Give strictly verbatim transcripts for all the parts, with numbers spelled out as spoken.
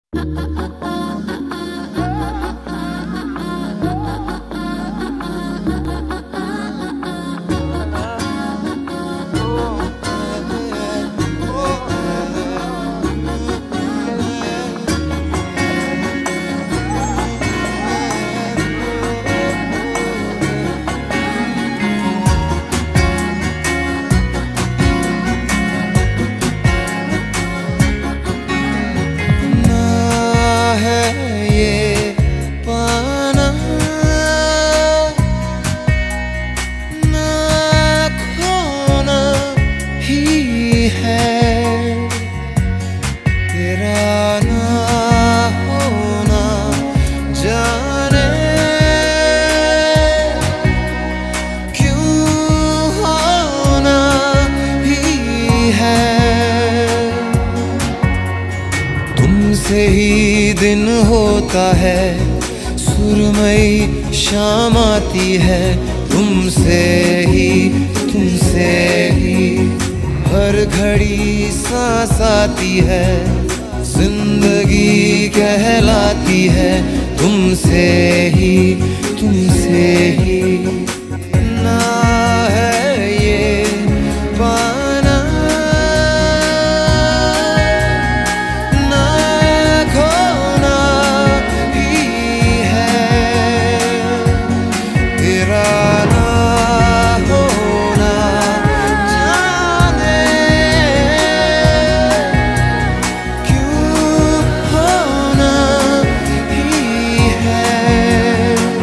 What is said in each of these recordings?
तुमसे ही दिन होता है, सुरमई शाम आती है, तुमसे ही तुमसे ही हर घड़ी सांस आती है, जिंदगी कहलाती है, तुमसे ही तुमसे ही। ना है ये पाना ना खोना ही है, तेरा ना होना जाने क्यों होना ही है।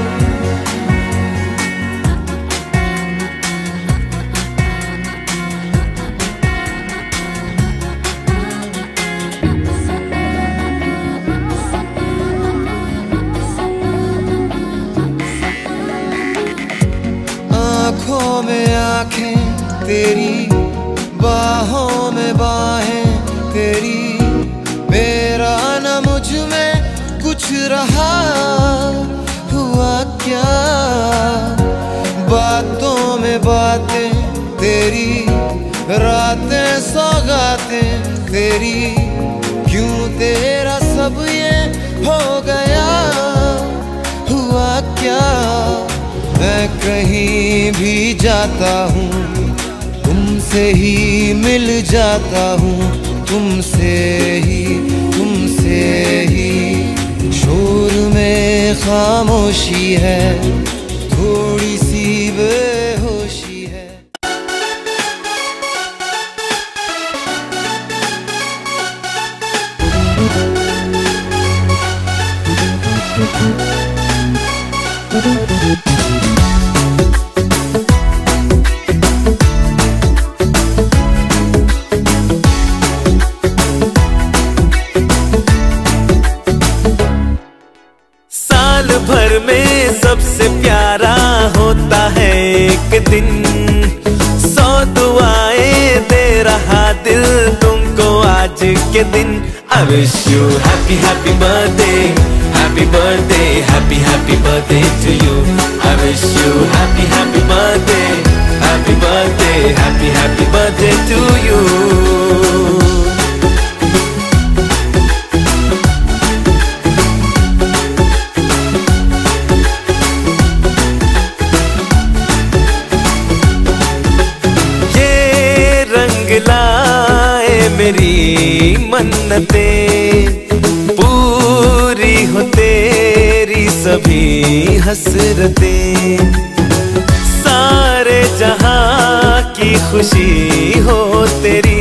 आँखों में आँखें तेरी, बाहों में बाहें तेरी, मेरा न मुझ में कुछ रहा हुआ क्या। बातों में बातें तेरी, रातें सौगातें तेरी, क्यों तेरा सब ये हो गया हुआ क्या। मैं कहीं भी जाता हूँ, तुमसे ही मिल जाता हूँ, तुमसे ही तुमसे ही। शोर में खामोशी है, थोड़ी सी बेहोशी है। साल भर में सबसे प्यारा होता है एक दिन, सौ दुआएं दे रहा दिल तुमको आज के दिन। I wish you happy happy birthday, happy birthday, happy happy birthday to you. I wish you happy happy birthday, happy birthday, happy happy birthday to you. लाए मेरी मन्नतें, पूरी हो तेरी सभी हसरतें, सारे जहां की खुशी हो तेरी।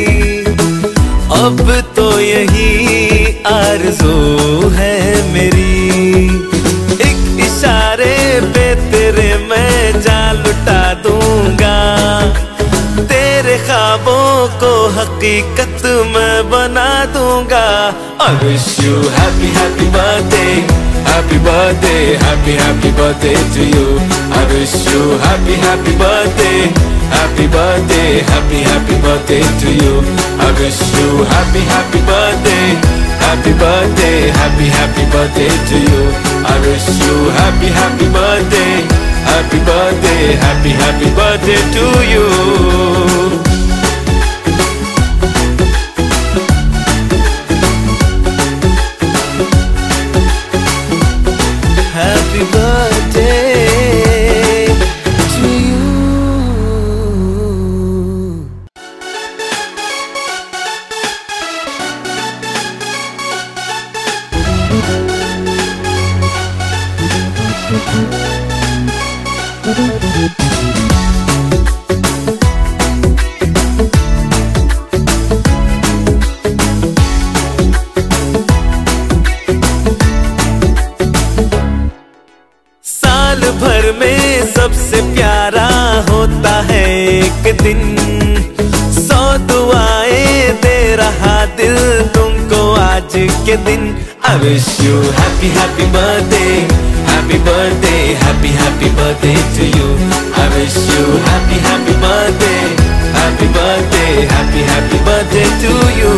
अब तो यही आरज़ू है मेरी, एक इशारे पे तेरे मैं जान लुटा दूंगा, तेरे ख्वाबों को हकीकत में बना दूंगा। I wish you happy happy birthday, happy birthday, happy happy birthday to you. I wish you happy happy birthday, happy birthday, happy happy birthday to you. I wish you happy happy birthday, happy birthday, happy happy birthday to you. I wish you happy happy birthday, happy birthday, happy happy birthday to you. सबसे प्यारा होता है एक दिन। सौ दुआएं दे रहा दिल तुमको आज के दिन। I wish you happy happy birthday, happy birthday, happy happy birthday to you. I wish you happy happy birthday, happy birthday, happy happy birthday to you.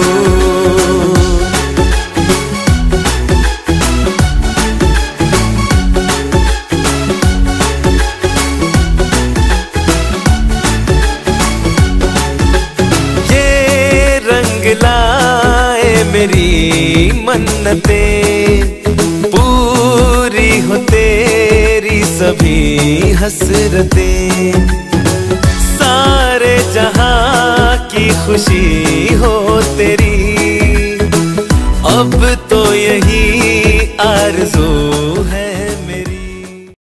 लाए मेरी मन्नतें, पूरी हो तेरी सभी हसरतें। सारे जहां की खुशी हो तेरी, अब तो यही आरज़ू